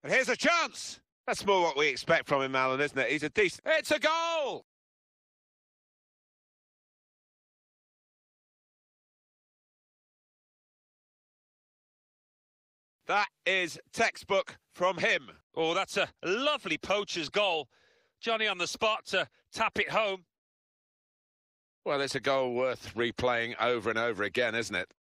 And here's a chance. That's more what we expect from him, Alan, isn't it? He's a decent... It's a goal! That is textbook from him. Oh, that's a lovely poacher's goal. Johnny on the spot to tap it home. Well, it's a goal worth replaying over and over again, isn't it?